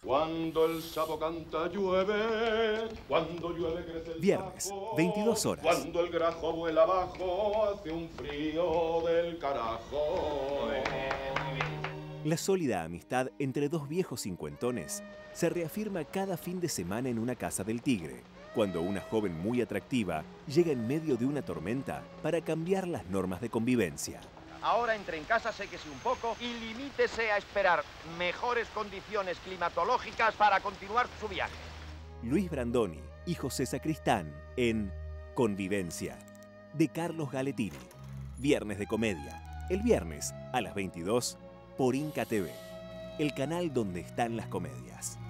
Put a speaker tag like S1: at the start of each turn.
S1: Cuando el sapo canta llueve, cuando llueve crece el
S2: Viernes,
S1: sapo,
S2: 22 horas.
S1: Cuando el grajo vuela abajo, hace un frío del carajo.
S2: La sólida amistad entre dos viejos cincuentones se reafirma cada fin de semana en una casa del Tigre, cuando una joven muy atractiva llega en medio de una tormenta para cambiar las normas de convivencia.
S3: Ahora entre en casa, séquese un poco y limítese a esperar mejores condiciones climatológicas para continuar su viaje.
S2: Luis Brandoni y José Sacristán en Convivencia, de Carlos Galetini. Viernes de comedia. El viernes a las 22 por Inca TV, el canal donde están las comedias.